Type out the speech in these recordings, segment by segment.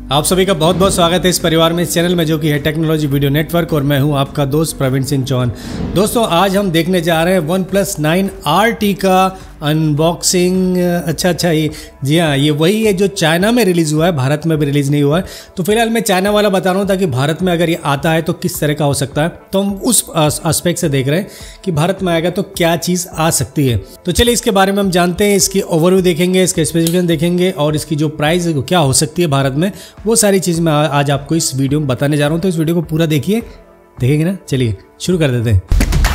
आप सभी का बहुत बहुत स्वागत है इस परिवार में, इस चैनल में जो कि है टेक्नोलॉजी वीडियो नेटवर्क, और मैं हूं आपका दोस्त प्रवीण सिंह चौहान। दोस्तों आज हम देखने जा रहे हैं OnePlus 9 RT का अनबॉक्सिंग। अच्छा ये जी हाँ, ये वही है जो चाइना में रिलीज़ हुआ है, भारत में भी रिलीज़ नहीं हुआ है। तो फिलहाल मैं चाइना वाला बता रहा हूँ ताकि भारत में अगर ये आता है तो किस तरह का हो सकता है। तो हम उस एस्पेक्ट से देख रहे हैं कि भारत में आएगा तो क्या चीज़ आ सकती है। तो चलिए इसके बारे में हम जानते हैं, इसकी ओवरव्यू देखेंगे, इसके स्पेसिफिकेशन देखेंगे और इसकी जो प्राइस है क्या हो सकती है भारत में, वो सारी चीज़ मैं आज आपको इस वीडियो में बताने जा रहा हूँ। तो इस वीडियो को पूरा देखिए, देखेंगे ना। चलिए शुरू कर देते हैं।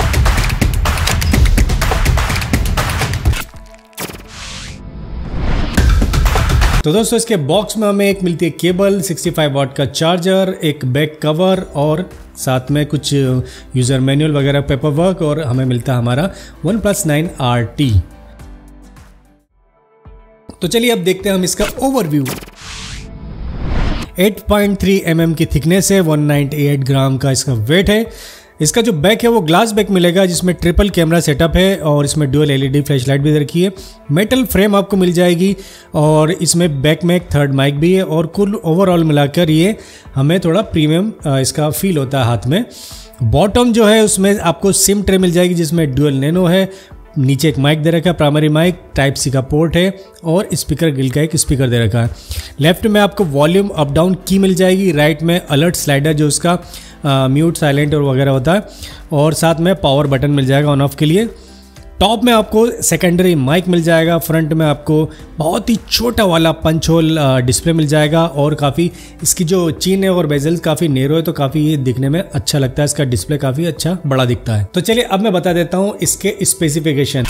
तो दोस्तों इसके बॉक्स में हमें एक मिलती है केबल, 65 वाट का चार्जर, एक बैक कवर और साथ में कुछ यूज़र मैनुअल वगैरह पेपर वर्क, और हमें मिलता है हमारा OnePlus 9 RT। तो चलिए अब देखते हैं हम इसका ओवरव्यू। 8.3 mm की थिकनेस है, 198 ग्राम का इसका वेट है। इसका जो बैक है वो ग्लास बैक मिलेगा जिसमें ट्रिपल कैमरा सेटअप है और इसमें डुअल LED फ्लैश लाइट भी दे रखी है। मेटल फ्रेम आपको मिल जाएगी और इसमें बैक में एक थर्ड माइक भी है, और कुल ओवरऑल मिलाकर ये हमें थोड़ा प्रीमियम इसका फील होता है हाथ में। बॉटम जो है उसमें आपको सिम ट्रे मिल जाएगी जिसमें डुअल नैनो है, नीचे एक माइक दे रखा है, प्राइमरी माइक, टाइप सी का पोर्ट है और स्पीकर गिल का एक स्पीकर दे रखा है। लेफ्ट में आपको वॉल्यूम अप डाउन की मिल जाएगी, राइट में अलर्ट स्लाइडर जो उसका म्यूट साइलेंट और वगैरह होता है, और साथ में पावर बटन मिल जाएगा ऑन ऑफ के लिए। टॉप में आपको सेकेंडरी माइक मिल जाएगा, फ्रंट में आपको बहुत ही छोटा वाला पंच होल डिस्प्ले मिल जाएगा, और काफ़ी इसकी जो चीन है और बेजल्स काफ़ी नेरो है तो काफ़ी ये दिखने में अच्छा लगता है। इसका डिस्प्ले काफ़ी अच्छा बड़ा दिखता है। तो चलिए अब मैं बता देता हूँ इसके स्पेसिफिकेशन।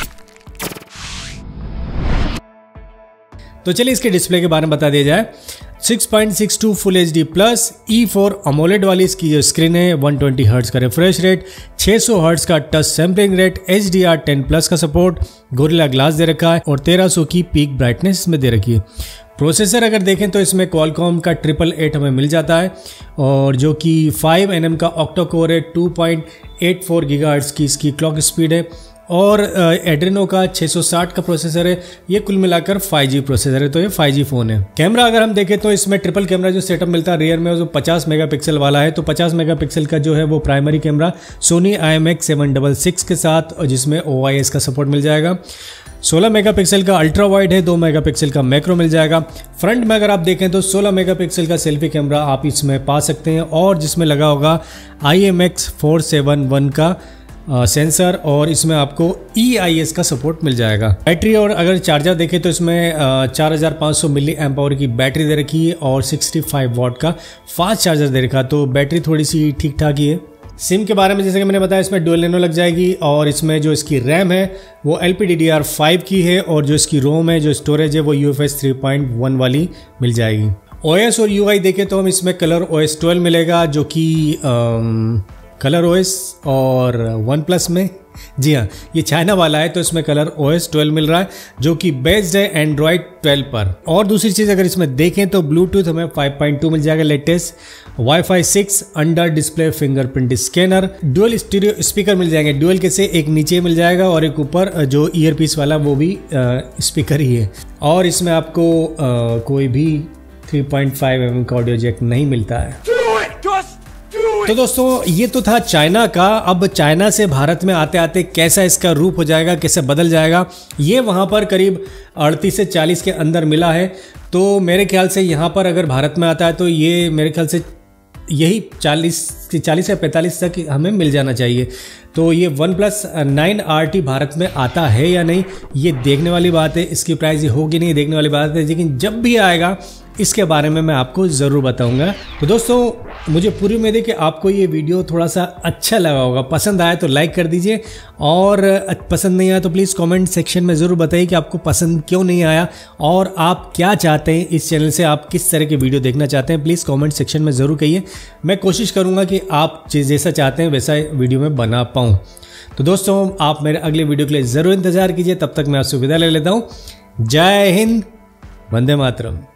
तो चलिए इसके डिस्प्ले के बारे में बता दिया जाए। 6.62 full HD plus E4 AMOLED वाली इसकी जो स्क्रीन है, 120 हर्ट्ज का रिफ्रेश रेट, 600 हर्ट्ज का touch sampling rate, HDR10 plus का सपोर्ट, गोरिल्ला ग्लास दे रखा है और 1300 की पीक ब्राइटनेस इसमें दे रखी है। प्रोसेसर अगर देखें तो इसमें Qualcomm का 888 हमें मिल जाता है, और जो कि 5 nm का ऑक्टा कोर है, 2.84 GHz की इसकी क्लॉक स्पीड है, और एड्रेनो का 660 का प्रोसेसर है। ये कुल मिलाकर 5G प्रोसेसर है, तो ये 5G फ़ोन है। कैमरा अगर हम देखें तो इसमें ट्रिपल कैमरा जो सेटअप मिलता है रियर में, जो 50 मेगापिक्सल वाला है, तो 50 मेगापिक्सल का जो है वो प्राइमरी कैमरा सोनी IMX766 के साथ, और जिसमें OIS का सपोर्ट मिल जाएगा। 16 मेगापिक्सल का अल्ट्रा वाइड है, 2 मेगापिक्सल का मैक्रो मिल जाएगा। फ्रंट में अगर आप देखें तो 16 मेगापिक्सल का सेल्फी कैमरा आप इसमें पा सकते हैं, और जिसमें लगा होगा IMX471 का सेंसर, और इसमें आपको EIS का सपोर्ट मिल जाएगा। बैटरी और अगर चार्जर देखें तो इसमें 4500 मिली एम्प आवर की बैटरी दे रखी है और 65 वाट का फास्ट चार्जर दे रखा, तो बैटरी थोड़ी सी ठीक ठाक ही है। सिम के बारे में जैसे कि मैंने बताया, इसमें डुअल नैनो लग जाएगी, और इसमें जो इसकी रैम है वो LPDDR5 की है, और जो इसकी रोम है, जो स्टोरेज है, वो UFS 3.1 वाली मिल जाएगी। OS और UI देखें तो हम इसमें कलर OS 12 मिलेगा, जो कि कलर OS और OnePlus में, जी हाँ ये चाइना वाला है तो इसमें कलर OS 12 मिल रहा है, जो कि बेस्ड है Android 12 पर। और दूसरी चीज़ अगर इसमें देखें तो ब्लूटूथ हमें 5.2 मिल जाएगा latest, Wi-Fi 6, under display fingerprint scanner, dual stereo speaker मिल जाएंगे, डुअल के से एक नीचे मिल जाएगा और एक ऊपर जो ईयरपीस वाला वो भी स्पीकर ही है। और इसमें आपको कोई भी 3.5 mm का ऑडियो जैक नहीं मिलता है। तो दोस्तों ये तो था चाइना का। अब चाइना से भारत में आते आते कैसा इसका रूप हो जाएगा, कैसे बदल जाएगा, ये वहाँ पर करीब 38 से 40 के अंदर मिला है। तो मेरे ख्याल से यहाँ पर अगर भारत में आता है तो ये मेरे ख्याल से यही 40 या 45 तक हमें मिल जाना चाहिए। तो ये OnePlus 9 RT भारत में आता है या नहीं ये देखने वाली बात है, इसकी प्राइस ये होगी नहीं देखने वाली बात है, लेकिन जब भी आएगा इसके बारे में मैं आपको ज़रूर बताऊंगा। तो दोस्तों मुझे पूरी उम्मीद है कि आपको ये वीडियो थोड़ा सा अच्छा लगा होगा, पसंद आया तो लाइक कर दीजिए, और पसंद नहीं आया तो प्लीज़ कमेंट सेक्शन में ज़रूर बताइए कि आपको पसंद क्यों नहीं आया, और आप क्या चाहते हैं इस चैनल से, आप किस तरह की वीडियो देखना चाहते हैं, प्लीज़ कमेंट सेक्शन में ज़रूर कहिए। मैं कोशिश करूँगा कि आप जैसा चाहते हैं वैसा वीडियो में बना पाऊँ। तो दोस्तों आप मेरे अगले वीडियो के लिए ज़रूर इंतज़ार कीजिए, तब तक मैं आपसे विदा ले लेता हूँ। जय हिंद, वंदे मातरम।